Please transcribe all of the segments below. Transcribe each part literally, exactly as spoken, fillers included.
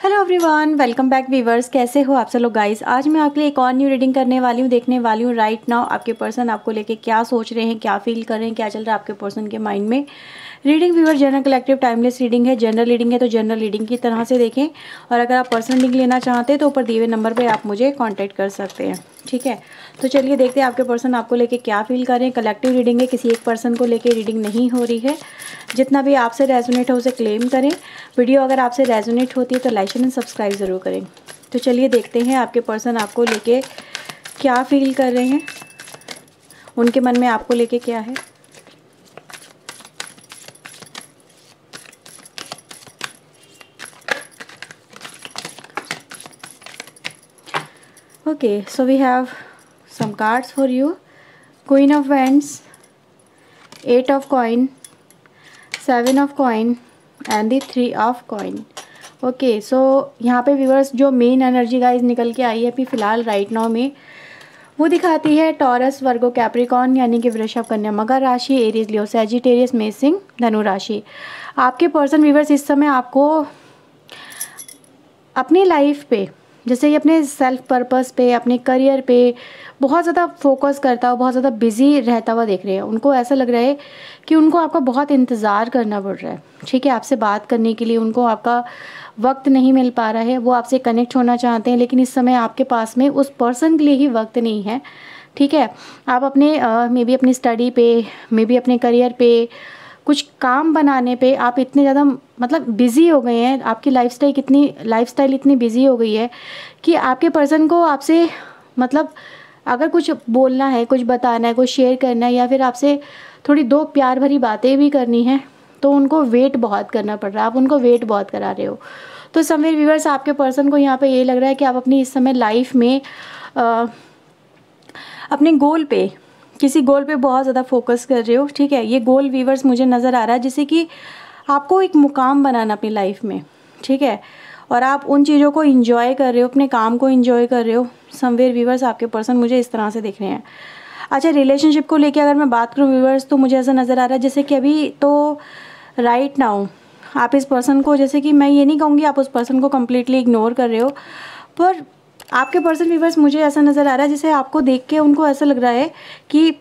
Hello everyone, welcome back viewers. कैसे हो आप सब लोग गाइस। आज मैं आपके लिए एक और न्यू रीडिंग करने वाली हूँ, देखने वाली हूँ राइट नाउ आपके पर्सन आपको लेके क्या सोच रहे हैं, क्या फील कर रहे हैं, क्या चल रहा है आपके पर्सन के माइंड में। Reading viewer general collective timeless reading है। जनरल रीडिंग है तो जनरल रीडिंग की तरह से देखें, और अगर आप पर्सनल रीडिंग लेना चाहते हैं तो ऊपर दिए हुए नंबर पर आप मुझे कॉन्टैक्ट कर सकते हैं। ठीक है, तो चलिए देखते हैं आपके पर्सन आपको लेके क्या फील कर रहे हैं। कलेक्टिव रीडिंग है, किसी एक पर्सन को लेके रीडिंग नहीं हो रही है। जितना भी आपसे रेजोनेट हो उसे क्लेम करें। वीडियो अगर आपसे रेजोनेट होती है तो लाइक एंड सब्सक्राइब ज़रूर करें। तो चलिए देखते हैं आपके पर्सन आपको लेके क्या फील कर रहे हैं, उनके मन में आपको लेके क्या है। Okay, so we have some cards for you. Queen of Wands, Eight of Coin, Seven of Coin and the Three of Coin. Okay, so यहाँ पे व्यूअर्स जो मेन एनर्जी गाइस निकल के आई है अभी फ़िलहाल राइट नाउ में, वो दिखाती है टॉरस, वर्गो, कैप्रिकॉर्न यानी कि वृषभ, कन्या, मकर राशि, एरीज, लियो, सैजिटेरियस, मेष, सिंह, धनु राशि। आपके पर्सन व्यूअर्स इस समय आपको अपनी लाइफ पे, जैसे कि अपने सेल्फ पर्पस पे, अपने करियर पे बहुत ज़्यादा फोकस करता हुआ, बहुत ज़्यादा बिजी रहता हुआ देख रहे हैं। उनको ऐसा लग रहा है कि उनको आपका बहुत इंतज़ार करना पड़ रहा है। ठीक है, आपसे बात करने के लिए उनको आपका वक्त नहीं मिल पा रहा है। वो आपसे कनेक्ट होना चाहते हैं लेकिन इस समय आपके पास में उस पर्सन के लिए ही वक्त नहीं है। ठीक है, आप अपने मे बी अपनी स्टडी पे, मे बी अपने करियर पे, कुछ काम बनाने पे आप इतने ज़्यादा मतलब बिज़ी हो गए हैं, आपकी लाइफस्टाइल कितनी लाइफस्टाइल इतनी बिज़ी हो गई है कि आपके पर्सन को आपसे मतलब अगर कुछ बोलना है, कुछ बताना है, कुछ शेयर करना है या फिर आपसे थोड़ी दो प्यार भरी बातें भी करनी है तो उनको वेट बहुत करना पड़ रहा है। आप उनको वेट बहुत करा रहे हो। तो समवेयर व्यूअर्स आपके पर्सन को यहाँ पे ये लग रहा है कि आप अपनी इस समय लाइफ में आ, अपने गोल पे, किसी गोल पे बहुत ज़्यादा फोकस कर रहे हो। ठीक है, ये गोल व्यूअर्स मुझे नज़र आ रहा है जैसे कि आपको एक मुकाम बनाना अपनी लाइफ में। ठीक है, और आप उन चीज़ों को इंजॉय कर रहे हो, अपने काम को इंजॉय कर रहे हो। समवेयर व्यूअर्स आपके पर्सन मुझे इस तरह से दिख रहे हैं। अच्छा, रिलेशनशिप को लेके अगर मैं बात करूँ व्यूअर्स तो मुझे ऐसा नज़र आ रहा है जैसे कि अभी तो राइट नाउ आप इस पर्सन को, जैसे कि मैं ये नहीं कहूँगी आप उस पर्सन को कम्प्लीटली इग्नोर कर रहे हो, पर आपके पर्सन व्यूअर्स मुझे ऐसा नज़र आ रहा है जैसे आपको देख के उनको ऐसा लग रहा है कि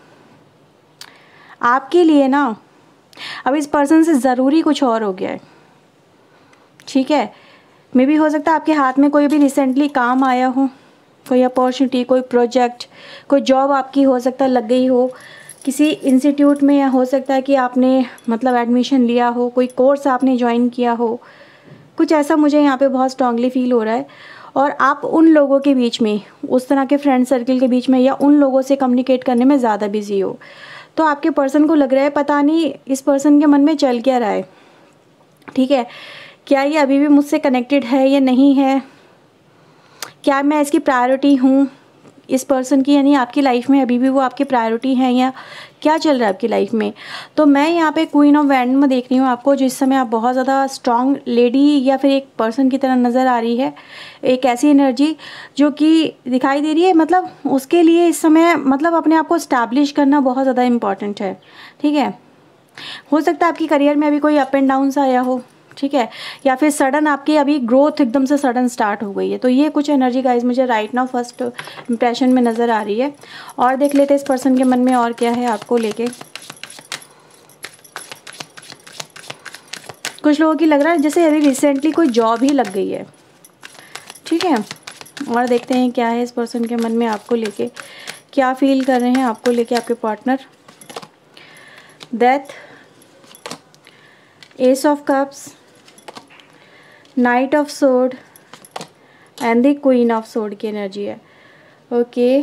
आपके लिए ना अब इस पर्सन से ज़रूरी कुछ और हो गया है। ठीक है, मे भी हो सकता है आपके हाथ में कोई भी रिसेंटली काम आया हो, कोई अपॉर्चुनिटी, कोई प्रोजेक्ट, कोई जॉब आपकी हो सकता है लग गई हो किसी इंस्टीट्यूट में, या हो सकता है कि आपने मतलब एडमिशन लिया हो, कोई कोर्स आपने ज्वाइन किया हो, कुछ ऐसा मुझे यहाँ पे बहुत स्ट्रांगली फील हो रहा है। और आप उन लोगों के बीच में, उस तरह के फ्रेंड सर्कल के बीच में या उन लोगों से कम्युनिकेट करने में ज़्यादा बिजी हो। तो आपके पर्सन को लग रहा है पता नहीं इस पर्सन के मन में चल क्या रहा है। ठीक है, क्या ये अभी भी मुझसे कनेक्टेड है या नहीं है, क्या मैं इसकी प्रायोरिटी हूँ इस पर्सन की, यानी आपकी लाइफ में अभी भी वो आपकी प्रायोरिटी है या क्या चल रहा है आपकी लाइफ में। तो मैं यहाँ पे क्वीन ऑफ वैंड में देख रही हूँ आपको, जिस समय आप बहुत ज़्यादा स्ट्रॉन्ग लेडी या फिर एक पर्सन की तरह नज़र आ रही है। एक ऐसी एनर्जी जो कि दिखाई दे रही है, मतलब उसके लिए इस समय मतलब अपने आप को इस्टेब्लिश करना बहुत ज़्यादा इम्पॉर्टेंट है। ठीक है, हो सकता है आपकी करियर में अभी कोई अप एंड डाउन आया हो। ठीक है, या फिर सडन आपकी अभी ग्रोथ एकदम से सडन स्टार्ट हो गई है। तो ये कुछ एनर्जी गाइज मुझे राइट नाउ फर्स्ट इंप्रेशन में नज़र आ रही है। और देख लेते हैं इस पर्सन के मन में और क्या है आपको लेके। कुछ लोगों की लग रहा है जैसे अभी रिसेंटली कोई जॉब ही लग गई है। ठीक है, और देखते हैं क्या है इस पर्सन के मन में आपको लेके, क्या फील कर रहे हैं आपको लेके आपके partner. Death, ace of cups, knight of sword and the queen of sword की एनर्जी है। ओके,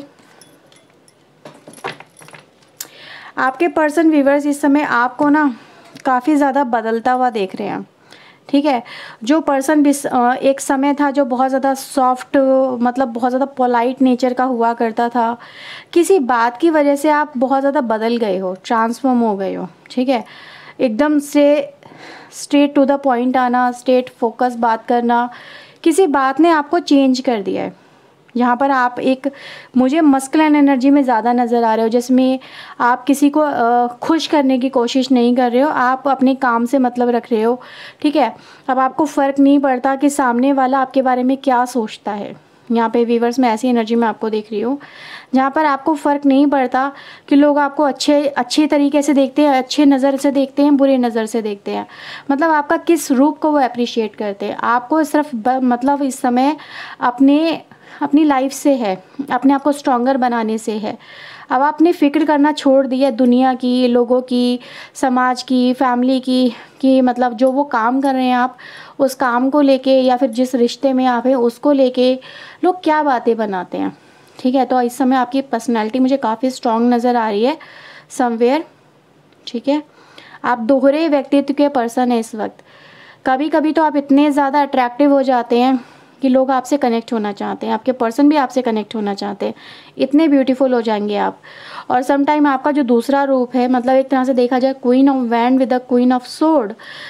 आपके पर्सन व्यूअर्स इस समय आपको ना काफ़ी ज़्यादा बदलता हुआ देख रहे हैं। ठीक है, जो पर्सन एक समय था जो बहुत ज़्यादा सॉफ्ट, मतलब बहुत ज़्यादा पोलाइट नेचर का हुआ करता था, किसी बात की वजह से आप बहुत ज़्यादा बदल गए हो, ट्रांसफॉर्म हो गए हो। ठीक है, एकदम से स्ट्रेट टू द पॉइंट आना, स्ट्रेट फोकस बात करना, किसी बात ने आपको चेंज कर दिया है। जहाँ पर आप एक मुझे मस्कुलिन एनर्जी में ज़्यादा नज़र आ रहे हो, जिसमें आप किसी को खुश करने की कोशिश नहीं कर रहे हो, आप अपने काम से मतलब रख रहे हो, ठीक है। अब आपको फ़र्क नहीं पड़ता कि सामने वाला आपके बारे में क्या सोचता है। यहाँ पे व्यूअर्स में ऐसी एनर्जी मैं आपको देख रही हूँ, जहाँ पर आपको फ़र्क नहीं पड़ता कि लोग आपको अच्छे अच्छे तरीके से देखते हैं, अच्छे नज़र से देखते हैं, बुरे नज़र से देखते हैं, मतलब आपका किस रूप को वो अप्रिशिएट करते हैं। आपको सिर्फ मतलब इस समय अपने अपनी लाइफ से है, अपने आप को स्ट्रॉन्गर बनाने से है। अब आपने फ़िक्र करना छोड़ दिया दुनिया की, लोगों की, समाज की, फैमिली की, कि मतलब जो वो काम कर रहे हैं आप उस काम को लेके या फिर जिस रिश्ते में आप हैं उसको लेके लोग क्या बातें बनाते हैं, ठीक है। तो इस समय आपकी पर्सनैलिटी मुझे काफ़ी स्ट्रॉन्ग नज़र आ रही है समवेयर, ठीक है। आप दोहरे व्यक्तित्व के पर्सन हैं इस वक्त। कभी कभी तो आप इतने ज़्यादा अट्रैक्टिव हो जाते हैं कि लोग आपसे कनेक्ट होना चाहते हैं, आपके पर्सन भी आपसे कनेक्ट होना चाहते हैं, इतने ब्यूटीफुल हो जाएंगे आप। और सम टाइम आपका जो दूसरा रूप है, मतलब एक तरह से देखा जाए queen of wand with the queen of sword,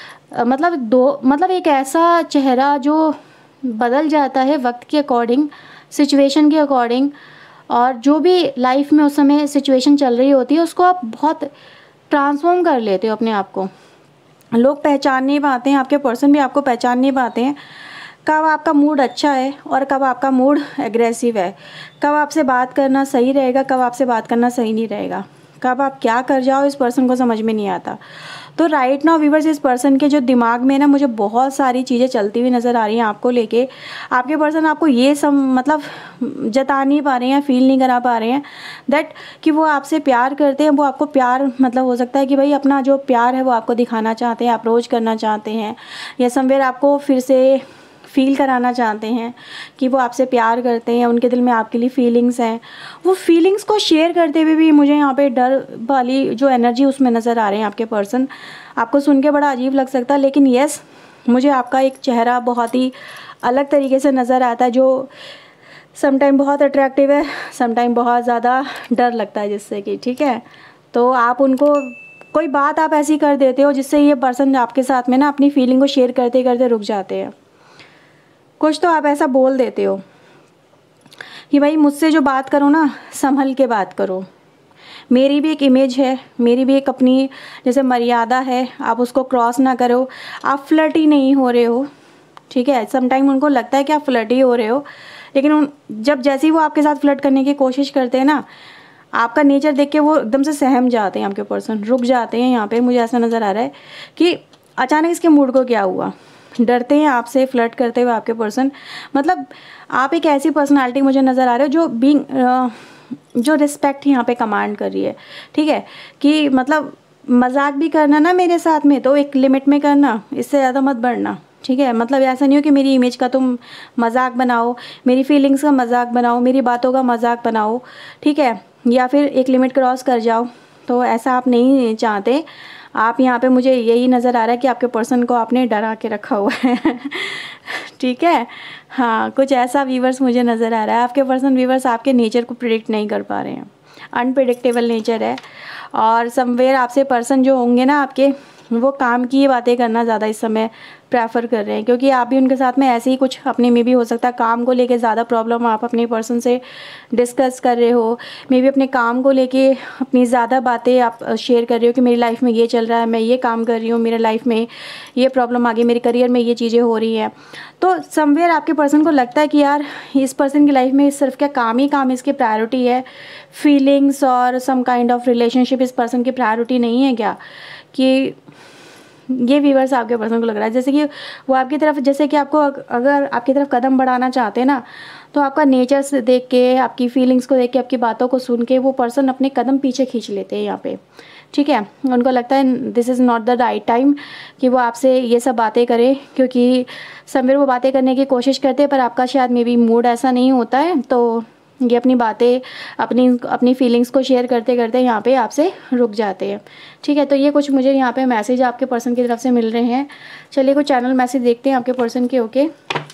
मतलब दो मतलब एक ऐसा चेहरा जो बदल जाता है वक्त के अकॉर्डिंग, सिचुएशन के अकॉर्डिंग, और जो भी लाइफ में उस समय सिचुएशन चल रही होती है उसको आप बहुत ट्रांसफॉर्म कर लेते हो अपने आप को। लोग पहचान नहीं पाते हैं, आपके पर्सन भी आपको पहचान नहीं पाते हैं, कब आपका मूड अच्छा है और कब आपका मूड एग्रेसिव है, कब आपसे बात करना सही रहेगा, कब आपसे बात करना सही नहीं रहेगा, कब आप क्या कर जाओ इस पर्सन को समझ में नहीं आता। तो राइट नाउ व्यूअर्स, इस पर्सन के जो दिमाग में ना मुझे बहुत सारी चीज़ें चलती हुई नज़र आ रही हैं आपको लेके। आपके पर्सन आपको ये सब मतलब जता नहीं पा रहे हैं, फील नहीं करा पा रहे हैं दैट कि वो आपसे प्यार करते हैं। वो आपको प्यार मतलब हो सकता है कि भाई अपना जो प्यार है वो आपको दिखाना चाहते हैं, अप्रोच करना चाहते हैं, या समवेयर आपको फिर से फील कराना चाहते हैं कि वो आपसे प्यार करते हैं, उनके दिल में आपके लिए फीलिंग्स हैं। वो फीलिंग्स को शेयर करते हुए भी मुझे यहाँ पे डर वाली जो एनर्जी उसमें नज़र आ रहे हैं आपके पर्सन। आपको सुन के बड़ा अजीब लग सकता है, लेकिन येस, मुझे आपका एक चेहरा बहुत ही अलग तरीके से नज़र आता है, जो समटाइम बहुत अट्रैक्टिव है, समटाइम बहुत ज़्यादा डर लगता है जिससे कि, ठीक है। तो आप उनको कोई बात आप ऐसी कर देते हो जिससे ये पर्सन आपके साथ में ना अपनी फीलिंग को शेयर करते करते रुक जाते हैं। कुछ तो आप ऐसा बोल देते हो कि भाई मुझसे जो बात करो ना संभल के बात करो, मेरी भी एक इमेज है, मेरी भी एक अपनी जैसे मर्यादा है, आप उसको क्रॉस ना करो। आप फ्लर्टी नहीं हो रहे हो, ठीक है। समटाइम उनको लगता है कि आप फ्लर्टी हो रहे हो, लेकिन उन जब जैसे ही वो आपके साथ फ्लर्ट करने की कोशिश करते हैं ना, आपका नेचर देख के वो एकदम से सहम जाते हैं, आपके पर्सन रुक जाते हैं। यहाँ पे मुझे ऐसा नज़र आ रहा है कि अचानक इसके मूड को क्या हुआ, डरते हैं आपसे फ्लर्ट करते हुए आपके पर्सन। मतलब आप एक ऐसी पर्सनालिटी मुझे नज़र आ रहे हो जो बीइंग जो रिस्पेक्ट यहाँ पे कमांड कर रही है, ठीक है। कि मतलब मजाक भी करना ना मेरे साथ में तो एक लिमिट में करना, इससे ज़्यादा मत बढ़ना, ठीक है। मतलब ऐसा नहीं हो कि मेरी इमेज का तुम मजाक बनाओ, मेरी फीलिंग्स का मजाक बनाओ, मेरी बातों का मजाक बनाओ, ठीक है, या फिर एक लिमिट क्रॉस कर जाओ। तो ऐसा आप नहीं चाहते। आप यहाँ पे मुझे यही नज़र आ रहा है कि आपके पर्सन को आपने डरा के रखा हुआ है ठीक है। हाँ, कुछ ऐसा व्यूवर्स मुझे नज़र आ रहा है। आपके पर्सन व्यूवर्स आपके नेचर को प्रिडिक्ट नहीं कर पा रहे हैं, अनप्रिडिक्टेबल नेचर है। और समवेयर आपसे पर्सन जो होंगे ना आपके, वो काम की बातें करना ज़्यादा इस समय प्रेफर कर रहे हैं, क्योंकि आप भी उनके साथ में ऐसे ही कुछ अपने में भी हो सकता है काम को लेके ज़्यादा प्रॉब्लम आप अपने पर्सन से डिस्कस कर रहे हो। मे बी अपने काम को लेके अपनी ज़्यादा बातें आप शेयर कर रहे हो कि मेरी लाइफ में ये चल रहा है, मैं ये काम कर रही हूँ, मेरे लाइफ में ये प्रॉब्लम आ गई, मेरे करियर में ये चीज़ें हो रही हैं। तो समवेयर आपके पर्सन को लगता है कि यार इस पर्सन की लाइफ में सिर्फ क्या काम ही काम इसकी प्रायोरिटी है, फीलिंग्स और सम काइंड ऑफ रिलेशनशिप इस पर्सन की प्रायोरिटी नहीं है क्या। कि ये व्यूअर्स आपके पर्सन को लग रहा है जैसे कि वो आपकी तरफ, जैसे कि आपको अगर आपकी तरफ कदम बढ़ाना चाहते हैं ना, तो आपका नेचर से देख के, आपकी फीलिंग्स को देख के, आपकी बातों को सुन के वो पर्सन अपने कदम पीछे खींच लेते हैं यहाँ पे, ठीक है। उनको लगता है this is not the right time कि वो आपसे ये सब बातें करें, क्योंकि समवेयर वो बातें करने की कोशिश करते हैं पर आपका शायद मे बी मूड ऐसा नहीं होता है। तो ये अपनी बातें अपनी अपनी फीलिंग्स को शेयर करते करते यहाँ पे आपसे रुक जाते हैं, ठीक है। तो ये कुछ मुझे यहाँ पे मैसेज आपके पर्सन की तरफ से मिल रहे हैं। चलिए कुछ चैनल मैसेज देखते हैं आपके पर्सन के। Okay,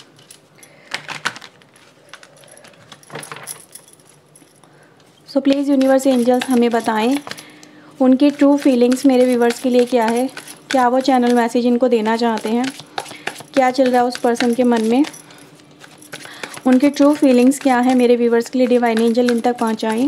so please universe angels हमें बताएं उनकी ट्रू फीलिंग्स मेरे व्यूवर्स के लिए क्या है, क्या वो चैनल मैसेज इनको देना चाहते हैं, क्या चल रहा है उस पर्सन के मन में। उनकी ट्रू फीलिंग्स क्या है मेरे व्यूवर्स के लिए, डिवाइन एंजल इन तक पहुंचाएं।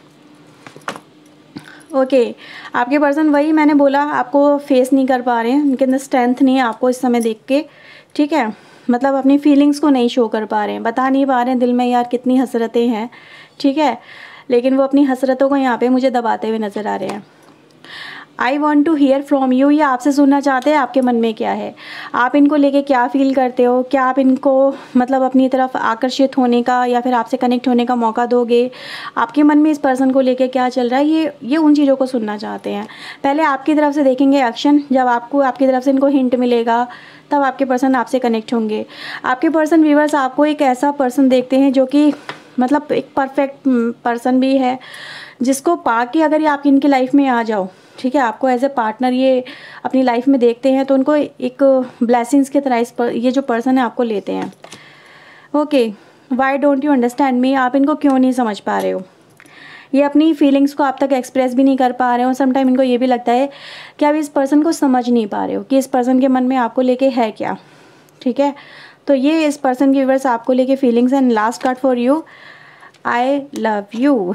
ओके okay, आपके पर्सन वही मैंने बोला आपको फेस नहीं कर पा रहे हैं, उनके अंदर स्ट्रेंथ नहीं है आपको इस समय देख के, ठीक है। मतलब अपनी फीलिंग्स को नहीं शो कर पा रहे हैं, बता नहीं पा रहे हैं दिल में यार कितनी हसरतें हैं, ठीक है, लेकिन वो अपनी हसरतों को यहाँ पे मुझे दबाते हुए नज़र आ रहे हैं। I want to hear from you, ये आपसे सुनना चाहते हैं आपके मन में क्या है, आप इनको लेके क्या फील करते हो, क्या आप इनको मतलब अपनी तरफ आकर्षित होने का या फिर आपसे कनेक्ट होने का मौका दोगे, आपके मन में इस पर्सन को लेके क्या चल रहा है, ये ये उन चीज़ों को सुनना चाहते हैं। पहले आपकी तरफ से देखेंगे एक्शन, जब आपको आपकी तरफ से इनको हिंट मिलेगा तब आपके पर्सन आपसे कनेक्ट होंगे। आपके पर्सन व्यूअर्स आपको एक ऐसा पर्सन देखते हैं जो कि मतलब एक परफेक्ट पर्सन भी है, जिसको पा के अगर ये आपकी इनकी लाइफ में आ जाओ, ठीक है, आपको एज ए पार्टनर ये अपनी लाइफ में देखते हैं तो उनको एक ब्लेसिंग्स की तरह इस पर ये जो पर्सन है आपको लेते हैं। Okay, why don't you understand me, आप इनको क्यों नहीं समझ पा रहे हो, ये अपनी फीलिंग्स को आप तक एक्सप्रेस भी नहीं कर पा रहे हो। समटाइम इनको ये भी लगता है कि आप इस पर्सन को समझ नहीं पा रहे हो कि इस पर्सन के मन में आपको लेके है क्या, ठीक है। तो ये इस पर्सन की व्यूअर्स आपको लेके feelings and last card for you, I love you.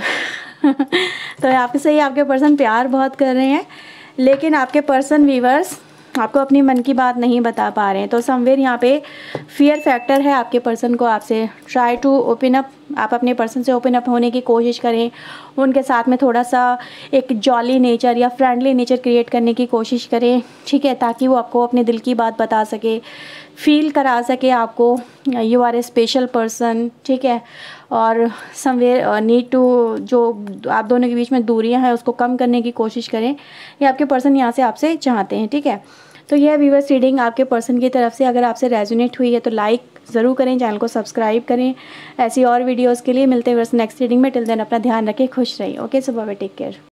तो आपके सही आपके पर्सन प्यार बहुत कर रहे हैं, लेकिन आपके पर्सन व्यूअर्स आपको अपनी मन की बात नहीं बता पा रहे हैं। तो समवेयर यहाँ पे फियर फैक्टर है आपके पर्सन को आपसे। ट्राई टू ओपन अप, आप अपने पर्सन से ओपन अप होने की कोशिश करें, उनके साथ में थोड़ा सा एक जॉली नेचर या फ्रेंडली नेचर क्रिएट करने की कोशिश करें, ठीक है, ताकि वो आपको अपने दिल की बात बता सके, फील करा सके आपको you are a special person, ठीक है। और समवेयर नीड टू, जो आप दोनों के बीच में दूरियां हैं उसको कम करने की कोशिश करें, ये आपके पर्सन यहाँ से आपसे चाहते हैं, ठीक है। तो यह व्यूअर्स रीडिंग आपके पर्सन की तरफ से, अगर आपसे रेजोनेट हुई है तो लाइक ज़रूर करें, चैनल को सब्सक्राइब करें। ऐसी और वीडियोज़ के लिए मिलते हैं व्यूअर्स नेक्स्ट रीडिंग में। टिल देन अपना ध्यान रखें, खुश रहिए। Okay, so bye, take care.